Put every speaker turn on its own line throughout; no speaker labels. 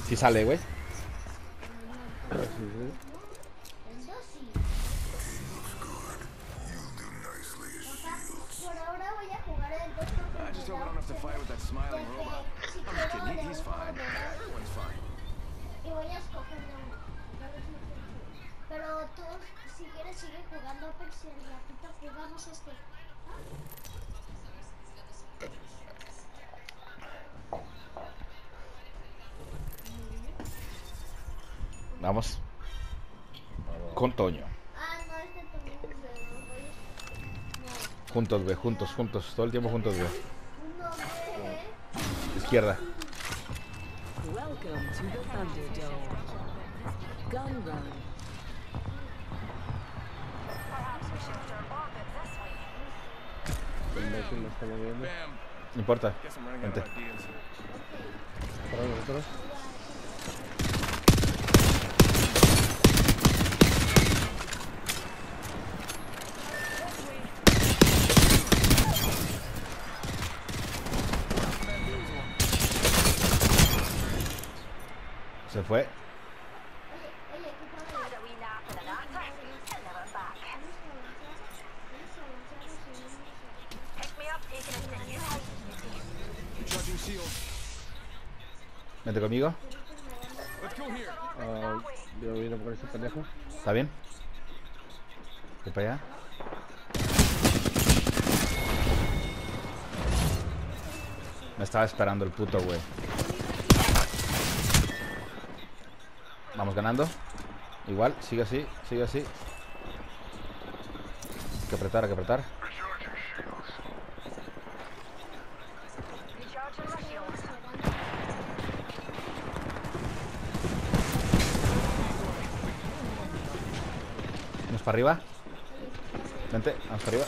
Si sale, güey.
Por ahora voy a jugar el Doctor
I just hope I don't have to fight with that smiling robot. I'm just kidding, he's fine. Everyone's fine.
Y voy a escogerle uno. Pero tú, si quieres, sigue jugando Apex y el ratito jugamos este.
Vamos. Con Toño.
Ah, no, este también es de los rollos. No.
Juntos, güey, juntos, juntos. Todo el tiempo juntos, güey.
Uno de...
Izquierda.
Welcome to the Thunderdome. Gun run.
El imbécil lo está moviendo.
Bam.
No importa.
Guess I'm running out
Vente.
of ideas.
Para nosotros.
Se fue.
Oye,
Recharging shield.
Vente conmigo.
Let's go here.
Yo vine por ese pendejo.
¿Está bien? Voy para allá. Me estaba esperando el puto, güey. Vamos ganando. Igual, sigue así, sigue así. Hay que apretar, hay que apretar. Vamos para arriba. Vente, vamos para arriba.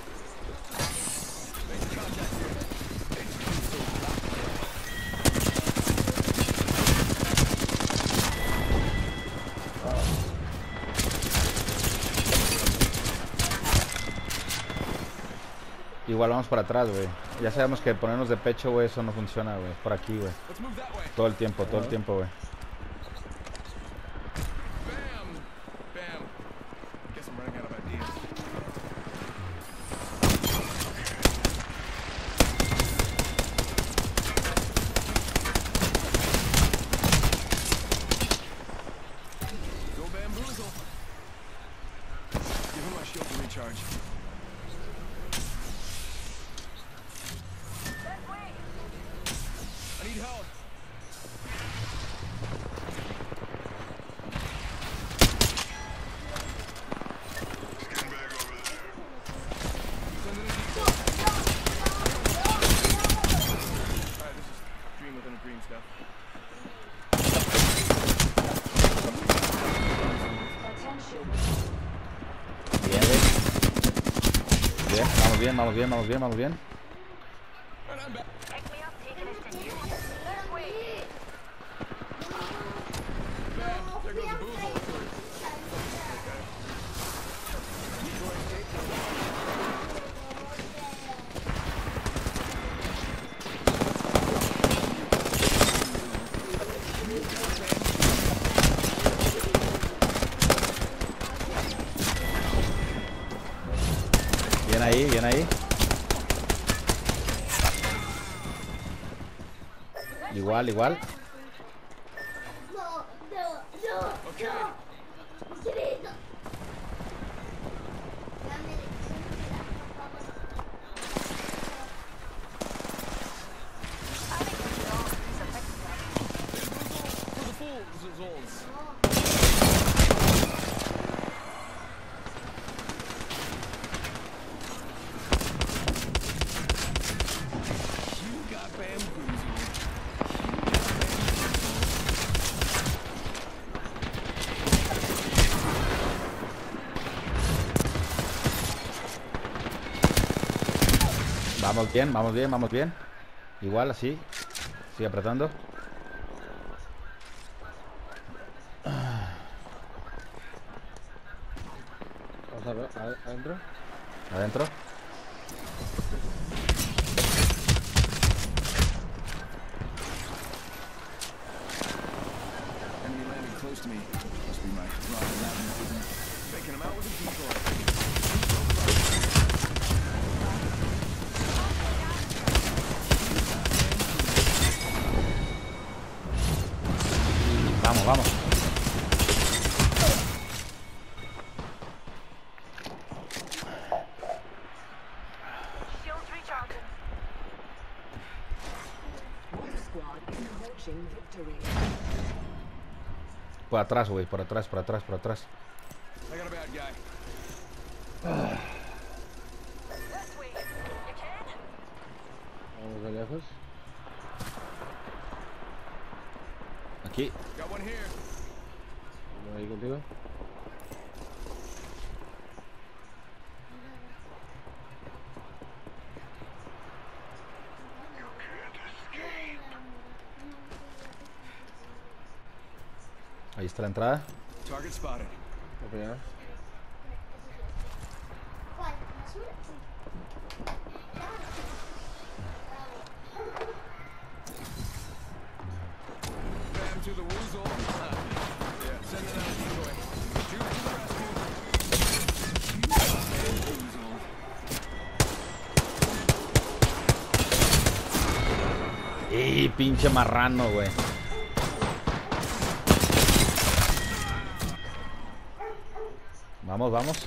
Igual vamos para atrás, güey. Ya sabemos que ponernos de pecho, güey, eso no funciona, güey. Por aquí, güey.
Let's move that way.
Todo el tiempo, güey.
Bam. Bam. Guess I'm running out of ideas. Go bamboozle. Give him my shield to recharge. I need help. Alright, this is dream within a dream stuff.
Bien, güey. Bien, vamos bien, vamos bien, vamos bien, vamos bien.
And I'm back. Bam. There goes the boozle.
Bien ahí, bien ahí. Igual, igual.
No, no, no.
Okay.
Sí, no. Dame lección, por favor.
For the fools. You got bamboozled.
Vamos bien, vamos bien, vamos bien. Igual, así. Sigue apretando.
Vamos a ver, adentro.
Adentro.
me. Must be my rotten magnetism. Taking him out with a decoy.
Vamos, vamos.
Shields recharging. One squad is approaching victory.
Por atrás, güey, por atrás, por atrás, por atrás.
I got a bad guy.
This way. You can?
Vamos de lejos.
Aquí.
Got one here.
Vamos ahí contigo.
Ahí está la entrada.
Target spotted.
Voy para allá.
¿Cuál? ¿Azul?
Bam to the woozle. Yeah, send it out decoy. Shoot to the rescue. Woozle.
¡Y pinche marrano, güey! Vamos, vamos.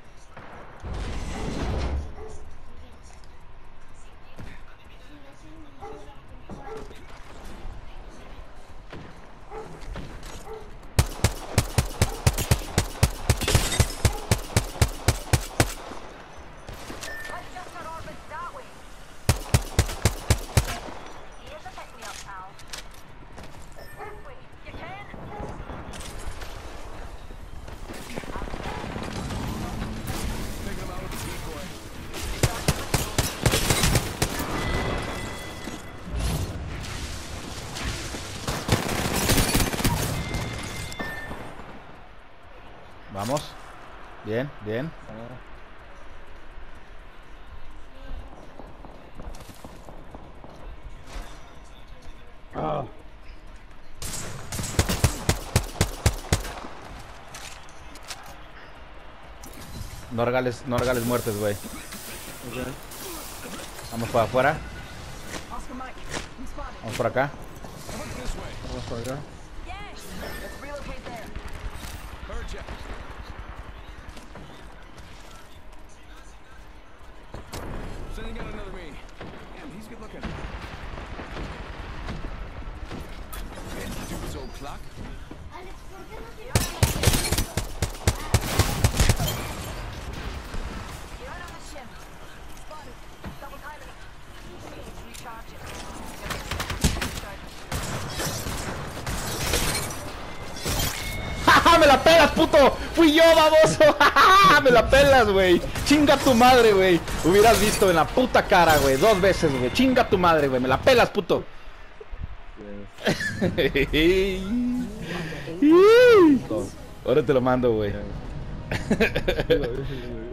Let's just not orbit that way. Here's a pick me up, pal. This way. You can?
Taking him out with a decoy.
Vamos. Bien, bien.
Ah.
No regales muertes, güey.
Ok.
Vamos para afuera.
Oscar Mike. I'm spotted.
Vamos por acá.
What's this way?
Vamos para acá.
Yes. Let's relocate there.
Heard ya. Sending out another me. Damn, he's good looking. And dude's old clock.
Alex, ¿por qué no te
You're out on the ship. Spotted. Double timing. Shields recharging.
¡Ja, ja! ¡Me la pelas, puto! ¡Fui yo, baboso! ¡Ja, ja! ¡Me la pelas, güey! ¡Chinga tu madre, güey! Hubieras visto en la puta cara, güey. 2 veces, güey. ¡Chinga tu madre, güey! ¡Me la pelas, puto!
Bien.
Ahora te lo mando, güey.
Bien.